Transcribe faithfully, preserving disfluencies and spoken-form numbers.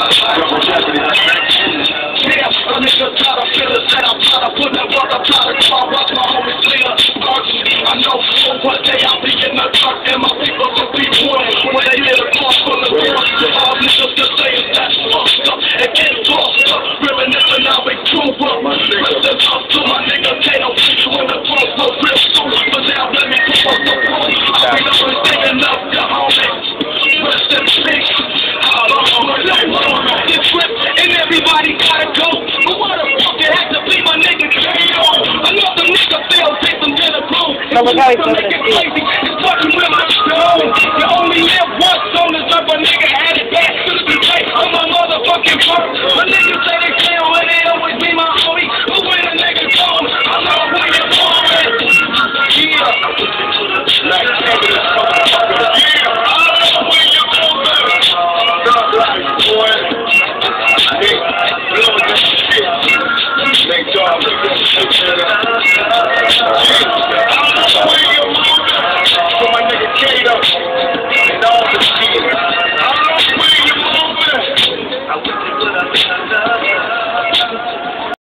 a nigga tired of feeling that I'm tired of putting that work, I'm tired of trying to watch my homies clear. I know one day I'll be in the truck and my people will be one. When they hear the call from the door, all niggas just saying that's fucked up and get lost up. Reminiscing how we grew up. Listen up to my nigga Tato, you in the front for real soon. But now let me go up the road. I'll be always thinking of your homies. Rest in peace. How long was that long? This trip and everybody gotta go. But why the fuck it had to be my nigga K O? Another nigga fell victim to the gloom. It's fucking crazy. It's fucking with my stone. You only live once.